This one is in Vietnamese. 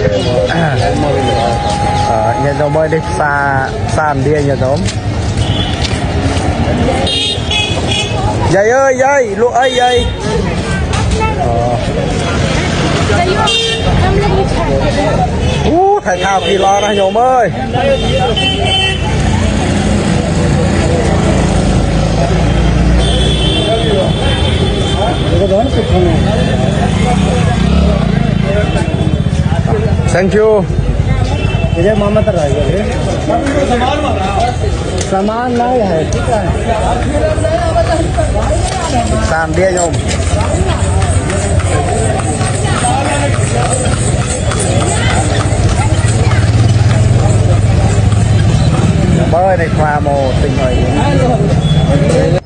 nhà nhóm ơi đi xa sàn đi nhà nhóm dây ơi dây lụa ơi dây thể thao kỳ lo này nhóm ơi thank you इधर मामा तर सामान नहीं है ठीक है साम दिया जाओ bơi này khoa mồ tình người